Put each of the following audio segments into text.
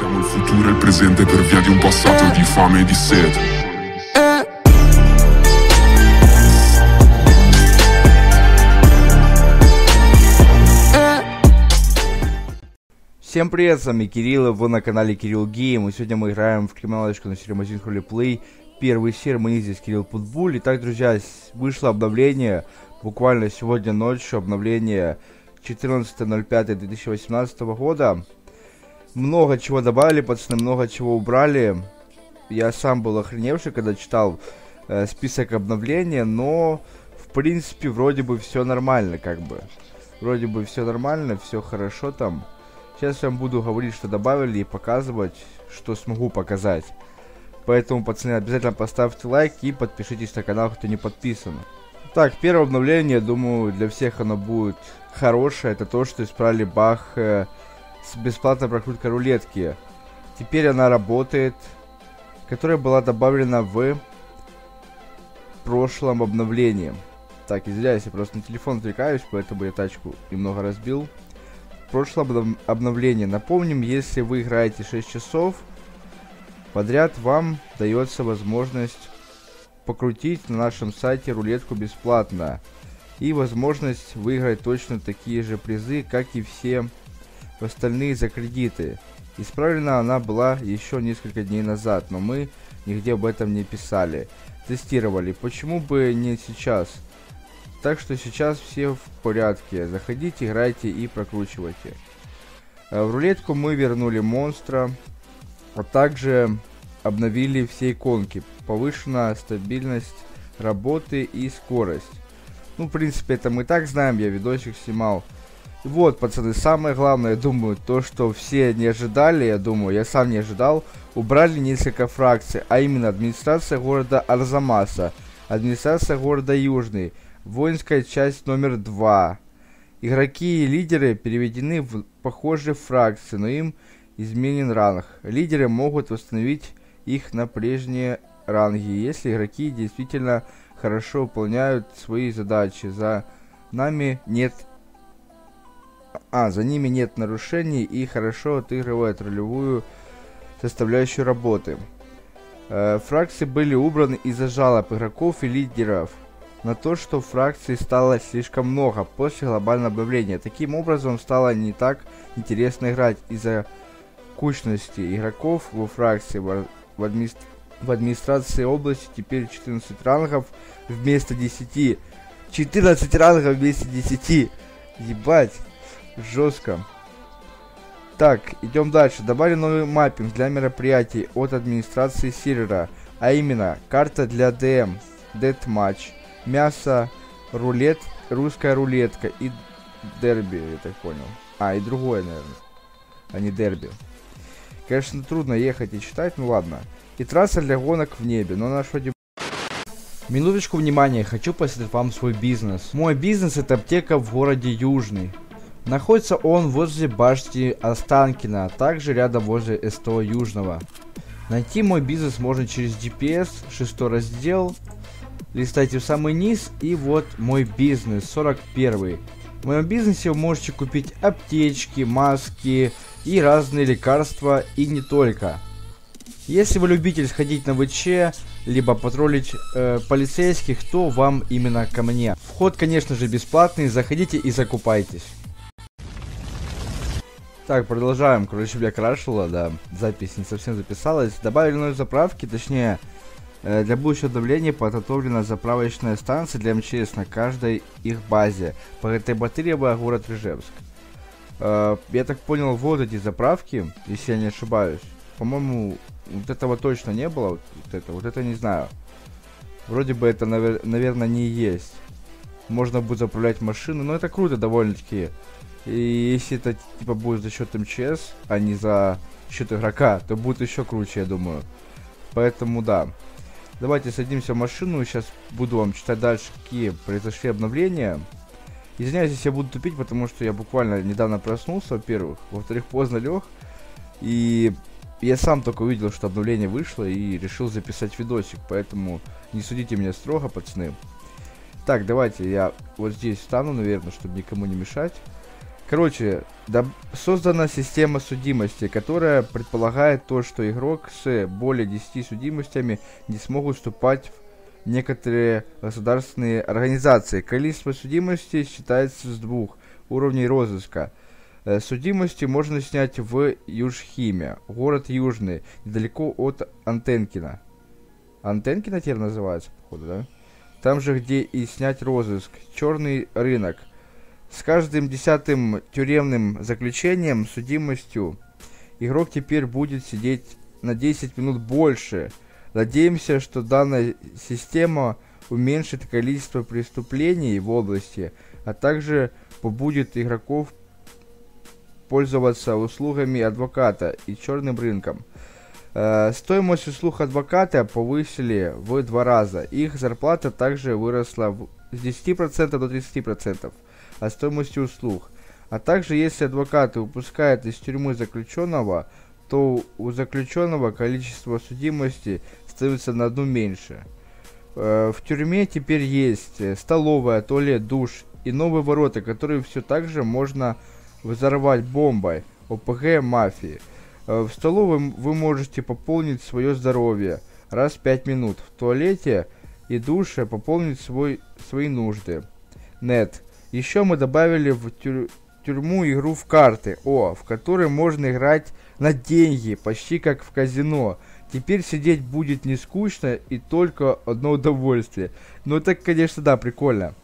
Siamo il futuro e il presente per via di un passato di fame e di sete. Всем привет, с вами Кирилл, и вы на канале Кирилл Гейм, и сегодня мы играем в криминалочку на серии Магазин Ролеплей. Первый серия, мы здесь Кирилл Путбуль. Итак, друзья, вышло обновление, буквально сегодня ночью, обновление 14.05.2018 года. Много чего добавили, пацаны, много чего убрали. Я сам был охреневший, когда читал список обновления, но, в принципе, вроде бы все нормально, как бы. Вроде бы все нормально, все хорошо там. Сейчас я вам буду говорить, что добавили, и показывать, что смогу показать. Поэтому, пацаны, обязательно поставьте лайк и подпишитесь на канал, кто не подписан. Так, первое обновление, думаю, для всех оно будет хорошее. Это то, что исправили баг с бесплатной прокруткой рулетки. Теперь она работает, которая была добавлена в прошлом обновлении. Так, извиняюсь, я просто на телефон отвлекаюсь, поэтому я тачку немного разбил. Прошлое обновление. Напомним, если вы играете 6 часов подряд, вам дается возможность покрутить на нашем сайте рулетку бесплатно. И возможность выиграть точно такие же призы, как и все остальные за кредиты. Исправлена она была еще несколько дней назад, но мы нигде об этом не писали. Тестировали. Почему бы не сейчас? Так что сейчас все в порядке. Заходите, играйте и прокручивайте. В рулетку мы вернули монстра, а также обновили все иконки. Повышена стабильность работы и скорость. Ну, в принципе, это мы так знаем, я видосик снимал. И вот, пацаны, самое главное, я думаю, то, что все не ожидали, я сам не ожидал, убрали несколько фракций, а именно администрация города Арзамаса, администрация города Южный, воинская часть номер 2. Игроки и лидеры переведены в похожие фракции, но им изменен ранг. Лидеры могут восстановить их на прежние ранги, если игроки действительно хорошо выполняют свои задачи. За ними нет нарушений и хорошо отыгрывают ролевую составляющую работы. Фракции были убраны из-за жалоб игроков и лидеров на то, что фракций стало слишком много после глобального обновления. Таким образом, стало не так интересно играть из-за кучности игроков во фракции. В администрации области теперь 14 рангов вместо 10. 14 рангов вместо 10. Ебать, жестко. Так, идем дальше. Добавили новый маппинг для мероприятий от администрации сервера, а именно карта для ДМ, Deathmatch, мясо, рулет, русская рулетка и дерби, я так понял. И другое, наверное, а не дерби. Конечно, трудно ехать и читать, ну ладно. И трасса для гонок в небе, но наш вроде... Минуточку внимания, хочу посоветовать вам свой бизнес. Мой бизнес — это аптека в городе Южный. Находится он возле башни Останкина, а также рядом возле СТО Южного. Найти мой бизнес можно через GPS, 6 раздел. Листайте в самый низ, и вот мой бизнес, 41. В моем бизнесе вы можете купить аптечки, маски и разные лекарства, и не только. Если вы любитель сходить на ВЧ, либо патрулить полицейских, то вам именно ко мне. Вход, конечно же, бесплатный, заходите и закупайтесь. Так, продолжаем. Короче, бля, крашило, да, запись не совсем записалась. Добавили новые заправки, точнее, для будущего обновления подготовлена заправочная станция для МЧС на каждой их базе. ПГТ-Батырева, город Ржевск. Я так понял, вот эти заправки, если я не ошибаюсь. По-моему, вот этого точно не было. Вот это не знаю. Вроде бы это, наверное, не есть. Можно будет заправлять машину, но это круто довольно-таки. И если это типа будет за счет МЧС, а не за счет игрока, то будет еще круче, я думаю. Поэтому да. Давайте садимся в машину, сейчас буду вам читать дальше, какие произошли обновления. Извиняюсь, если я буду тупить, потому что я буквально недавно проснулся, во-первых. Во-вторых, поздно лег. И я сам только увидел, что обновление вышло, и решил записать видосик. Поэтому не судите меня строго, пацаны. Так, давайте я вот здесь встану, наверное, чтобы никому не мешать. Короче, создана система судимости, которая предполагает то, что игрок с более 10 судимостями не смогут вступать в некоторые государственные организации. Количество судимостей считается с 2 уровней розыска. Судимости можно снять в Южхиме, город Южный, недалеко от Антенкина. Антенкина теперь называется, походу, да? Там же, где и снять розыск. Черный рынок. С каждым 10-м тюремным заключением, судимостью, игрок теперь будет сидеть на 10 минут больше. Надеемся, что данная система уменьшит количество преступлений в области, а также побудит игроков пользоваться услугами адвоката и черным рынком. Стоимость услуг адвоката повысили в 2 раза. Их зарплата также выросла с 10% до 30% от стоимости услуг. А также, если адвокаты выпускают из тюрьмы заключенного, то у заключенного количество судимости становится на 1 меньше. В тюрьме теперь есть столовая, туалет, душ и новые ворота, которые все так же можно взорвать бомбой ОПГ мафии. В столовой вы можете пополнить свое здоровье раз в 5 минут. В туалете и душе пополнить свои нужды. Нет. Еще мы добавили в тюрьму игру в карты, в которой можно играть на деньги, почти как в казино. Теперь сидеть будет не скучно и только одно удовольствие. Ну это, конечно, да, прикольно.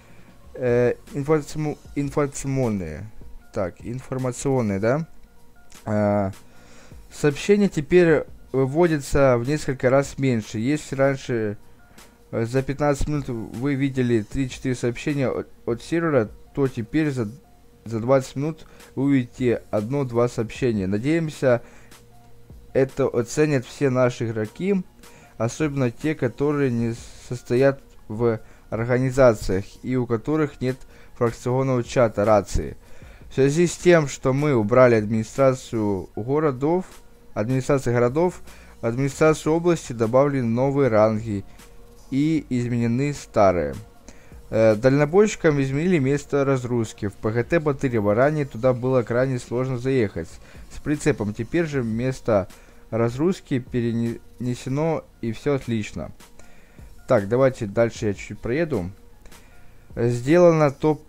Информационные. Так, информационные, да? Сообщения теперь выводятся в несколько раз меньше. Если раньше за 15 минут вы видели 3-4 сообщения от сервера, то теперь за 20 минут вы увидите 1-2 сообщения. Надеемся, это оценят все наши игроки, особенно те, которые не состоят в организациях и у которых нет фракционного чата рации. В связи с тем, что мы убрали администрацию городов, администрацию области добавлены новые ранги и изменены старые. Дальнобойщикам изменили место разгрузки. В ПГТ Батырева ранее туда было крайне сложно заехать с прицепом. Теперь же место разгрузки перенесено и все отлично. Так, давайте дальше я чуть-чуть проеду. Сделан топ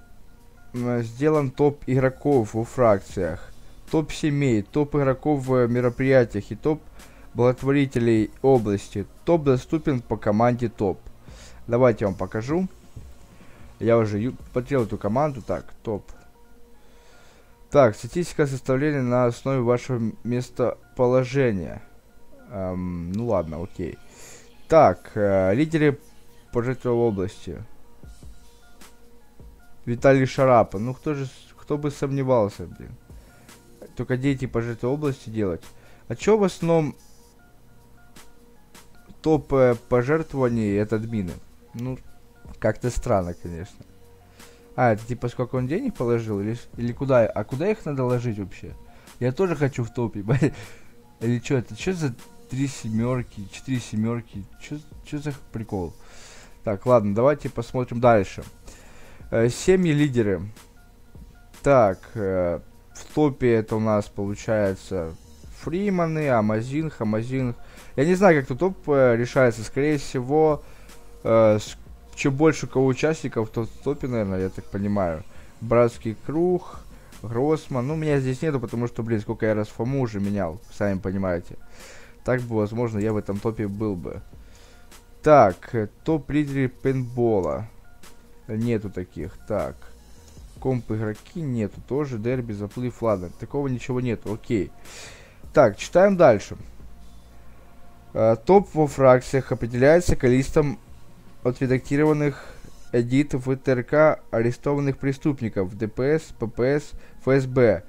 игроков в фракциях, топ семей, топ игроков в мероприятиях и топ благотворителей области. Топ доступен по команде топ. Давайте я вам покажу. Я уже потерял эту команду. Так, топ. Так, статистика составления на основе вашего местоположения. Ну ладно, окей. Так, лидеры пожертвования области. Виталий Шарапа. Ну кто бы сомневался, блин. Только дети пожертвования области делать. А чё в основном топ пожертвований это админы? Ну, как-то странно, конечно. Это типа сколько он денег положил? Или куда? А куда их надо ложить вообще? Я тоже хочу в топе. Или что это? Что за 3 семерки, 4 семерки? Что за прикол? Так, ладно, давайте посмотрим дальше. Семьи лидеры. Так, в топе это у нас получается Фриманы, Амазин, Хамазин. Я не знаю, как тут топ решается. Скорее всего, чем больше у кого участников, то в топе, наверное, я так понимаю. Братский круг, Гроссман. Ну, меня здесь нету, потому что, блин, сколько я раз Фому уже менял, сами понимаете. Так бы, возможно, я в этом топе был бы. Так, топ-лидеры пейнтбола. Нету таких. Так. Комп игроки нету. Тоже дерби, заплыв. Ладно, такого ничего нету. Окей. Так, читаем дальше. Топ во фракциях определяется количеством отредактированных эдитов в ТРК арестованных преступников, ДПС, ППС, ФСБ,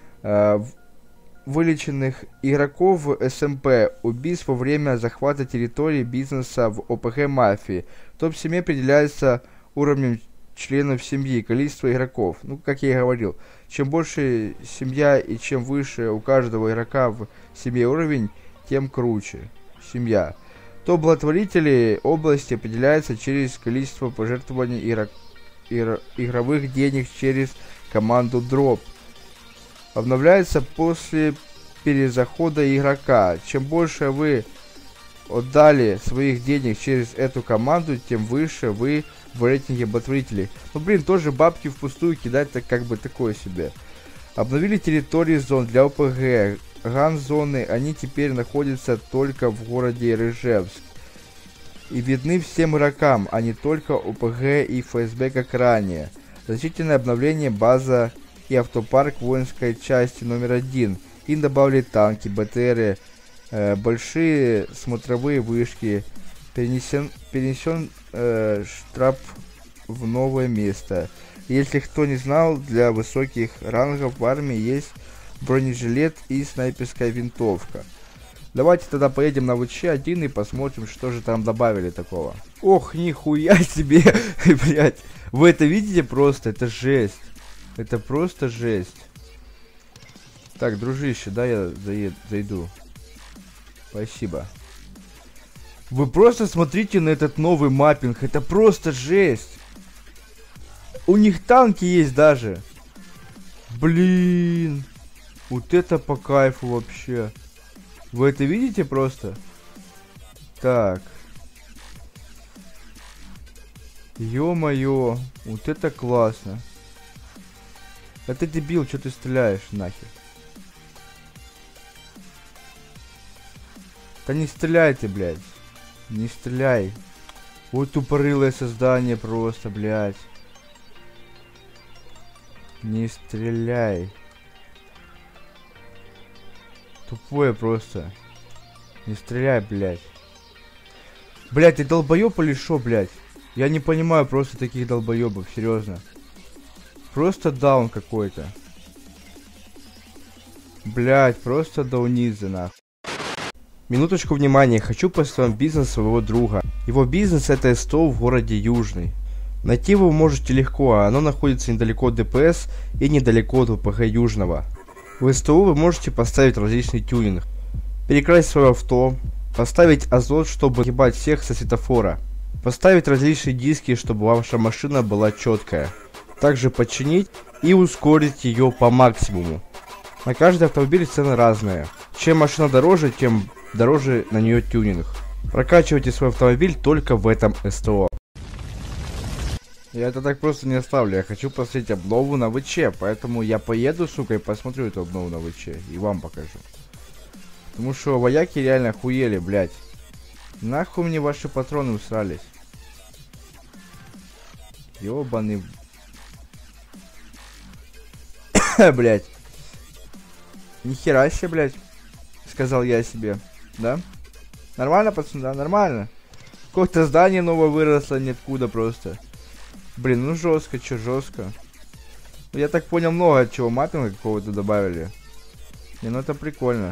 вылеченных игроков в СМП, убийств во время захвата территории бизнеса в ОПГ мафии. Топ-7 определяется уровнем членов семьи, количество игроков. Ну, как я и говорил, чем больше семья и чем выше у каждого игрока в семье уровень, тем круче семья. Топ благотворителей области определяется через количество пожертвований игровых денег через команду Drop. Обновляется после перезахода игрока. Чем больше вы отдали своих денег через эту команду, тем выше вы в рейтинге благотворителей. Ну блин, тоже бабки впустую кидать, так как бы такое себе. Обновили территории зон для ОПГ. Ган-зоны, они теперь находятся только в городе Рыжевск. И видны всем игрокам, а не только ОПГ и ФСБ, как ранее. Значительное обновление база и автопарк воинской части номер 1. Им добавили танки, БТРы, большие смотровые вышки. Перенесен штаб в новое место. Если кто не знал, для высоких рангов в армии есть бронежилет и снайперская винтовка. Давайте тогда поедем на ВЧ-1 и посмотрим, что же там добавили такого. Ох, нихуя себе, блять. Вы это видите просто? Это жесть. Это просто жесть. Так, дружище, да, я зайду. Спасибо. Вы просто смотрите на этот новый маппинг. Это просто жесть. У них танки есть даже. Блин. Вот это по кайфу вообще. Вы это видите просто? Так. Ё-моё. Вот это классно. А ты дебил, что ты стреляешь нахер? Да не стреляй ты, блядь. Не стреляй. Вот тупорылое создание просто, блядь. Не стреляй. Тупое просто. Не стреляй, блядь. Блядь, ты долбоёб или шо, блядь? Я не понимаю просто таких долбоёбов, серьезно. Просто даун какой-то. Блядь, просто даунизы, нахуй. Минуточку внимания, хочу поставить вам бизнес своего друга. Его бизнес это СТО в городе Южный. Найти его вы можете легко, а оно находится недалеко от ДПС и недалеко от ВПГ Южного. В СТО вы можете поставить различный тюнинг, перекрасить свое авто, поставить азот, чтобы ебать всех со светофора, поставить различные диски, чтобы ваша машина была четкая, также починить и ускорить ее по максимуму. На каждый автомобиль цены разные. Чем машина дороже, тем дороже на нее тюнинг. Прокачивайте свой автомобиль только в этом СТО. Я это так просто не оставлю, я хочу посмотреть обнову на ВЧ, поэтому я поеду, сука, и посмотрю эту обнову на ВЧ, и вам покажу. Потому что вояки реально охуели, блядь. Нахуй мне ваши патроны усрались. Ёбаный. Блядь. Нихера себе, блядь. Сказал я себе. Да? Нормально, пацаны, да? Нормально. Какое-то здание новое выросло ниоткуда просто. Блин, ну жестко, чё жестко. Я так понял, много чего маппинга какого-то добавили. Не, ну это прикольно.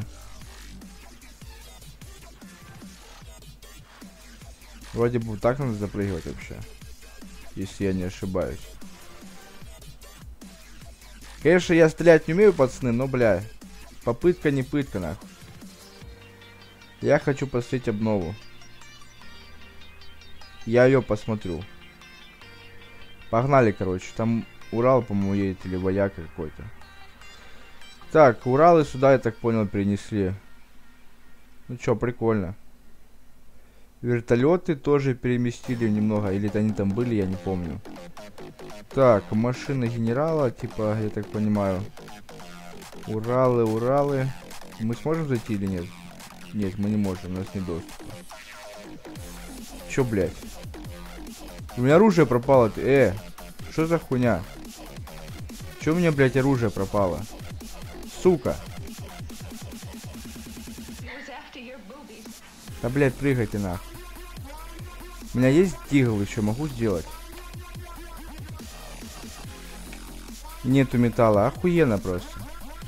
Вроде бы так надо запрыгивать вообще. Если я не ошибаюсь. Конечно, я стрелять не умею, пацаны, но, бля. Попытка не пытка, нахуй. Я хочу посмотреть обнову. Я ее посмотрю. Погнали, короче. Там Урал, по-моему, едет, или вояка какой-то. Так, Уралы сюда, я так понял, перенесли. Ну чё, прикольно. Вертолеты тоже переместили немного. Или они там были, я не помню. Так, машина генерала, типа, я так понимаю. Уралы, Уралы. Мы сможем зайти или нет? Нет, мы не можем, у нас нет доступа. Чё, блядь? У меня оружие пропало. Что за хуйня? Чё у меня, блядь, оружие пропало? Сука. Да, блядь, прыгайте нахуй. У меня есть дигл еще, могу сделать. Нету металла, охуенно просто.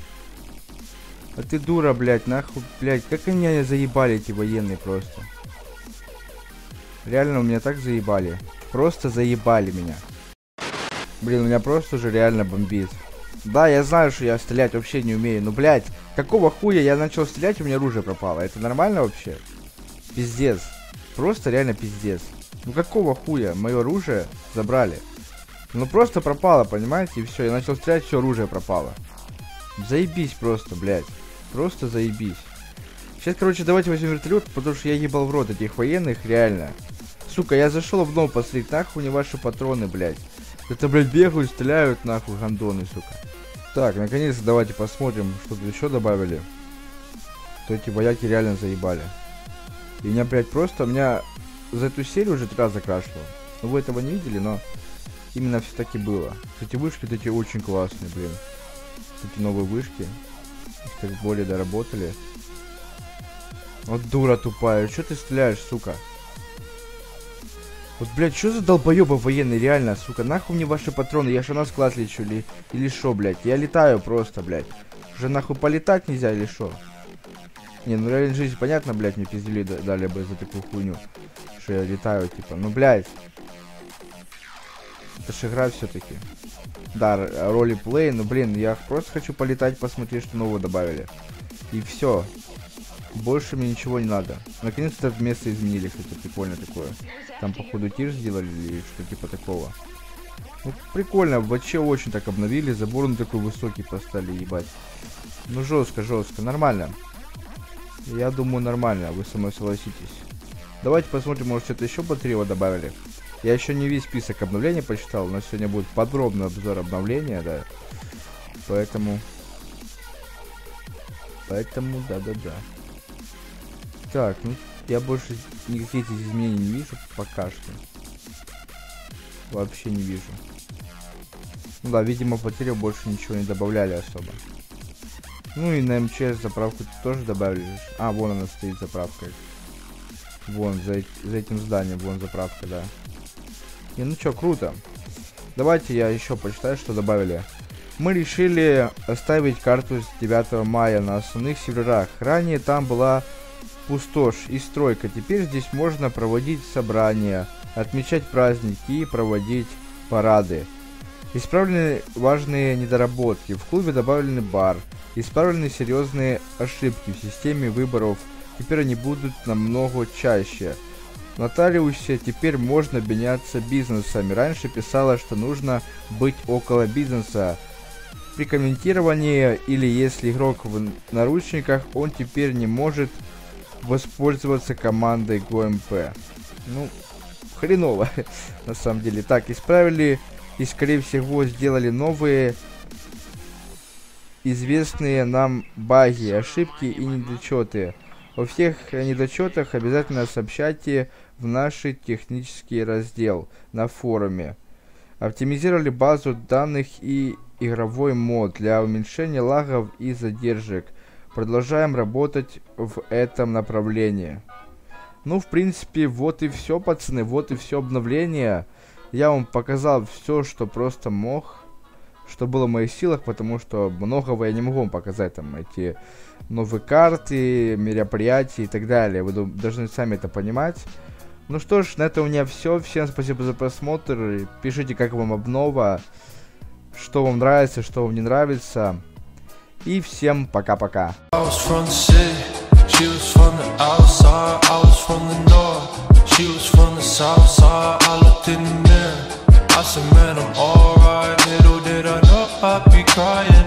А ты дура, блядь, нахуй, блядь, как они меня заебали, эти военные просто. Реально, у меня так заебали. Просто заебали меня. Блин, у меня просто уже реально бомбит. Да, я знаю, что я стрелять вообще не умею, но, блядь, какого хуя я начал стрелять, у меня оружие пропало. Это нормально вообще? Пиздец. Просто реально пиздец. Ну какого хуя? Мое оружие забрали. Ну просто пропало, понимаете, и все. Я начал стрелять, все оружие пропало. Заебись просто, блядь. Просто заебись. Сейчас, короче, давайте возьмем вертолет, потому что я ебал в рот этих военных, реально. Сука, я зашел в дом посмотреть, нахуй не ваши патроны, блядь. Это, блядь, бегают, стреляют, нахуй, гандоны, сука. Так, наконец-то давайте посмотрим, что тут еще добавили. То эти вояки реально заебали. И меня, блядь, просто, меня за эту серию уже 3 раза закрашивало. Ну, вы этого не видели, но именно все-таки было. Эти вышки, вот эти очень классные, блин. Эти новые вышки. Их так более доработали. Вот дура тупая, что ты стреляешь, сука? Вот, блядь, что за долбоёбы военные, реально, сука? Нахуй мне ваши патроны, я же на склад лечу, или шо, блядь? Я летаю просто, блядь. Уже нахуй полетать нельзя, или шо? Не, ну реально жизнь, понятно, блядь, мне пиздели дали бы за такую хуйню. Что я летаю, типа, ну, блядь. Это ж игра все-таки. Да, ролеплей, ну, блин, я просто хочу полетать, посмотреть, что нового добавили. И все. Больше мне ничего не надо. Наконец-то это место изменили, кстати, прикольно такое. Там, походу, тир сделали или что типа такого. Ну, прикольно, вообще очень так обновили. Забор он такой высокий поставили, ебать. Ну, жестко, жестко, нормально. Я думаю, нормально, вы со мной согласитесь. Давайте посмотрим, может, что-то еще батарею добавили. Я еще не весь список обновлений почитал, но сегодня будет подробный обзор обновления, да. Поэтому, да-да-да. Так, ну, я больше никаких изменений не вижу пока что. Вообще не вижу. Ну да, видимо, потерю больше ничего не добавляли особо. Ну и на МЧС заправку тоже добавили. А, вон она стоит, заправка. Вон, за этим зданием, вон заправка, да. И ну чё, круто. Давайте я еще почитаю, что добавили. Мы решили оставить карту с 9 мая на основных серверах. Ранее там была пустошь и стройка. Теперь здесь можно проводить собрания, отмечать праздники и проводить парады. Исправлены важные недоработки. В клубе добавлены бар. Исправлены серьезные ошибки в системе выборов. Теперь они будут намного чаще. В нотариусе теперь можно меняться бизнесами. Раньше писала, что нужно быть около бизнеса. При комментировании или если игрок в наручниках, он теперь не может воспользоваться командой ГОМП. Ну, хреново, на самом деле. Так, исправили и, скорее всего, сделали новые известные нам баги, ошибки и недочеты. О всех недочетах обязательно сообщайте в наш технический раздел на форуме. Оптимизировали базу данных и игровой мод для уменьшения лагов и задержек. Продолжаем работать в этом направлении. Ну, в принципе, вот и все, пацаны, вот и все обновление. Я вам показал все, что просто мог, что было в моих силах, потому что многого я не могу вам показать, там, эти новые карты, мероприятия и так далее. Вы должны сами это понимать. Ну что ж, на этом у меня все. Всем спасибо за просмотр. Пишите, как вам обнова, что вам нравится, что вам не нравится. И всем пока-пока. I said, man, I'm alright. Little did I know I'd be crying.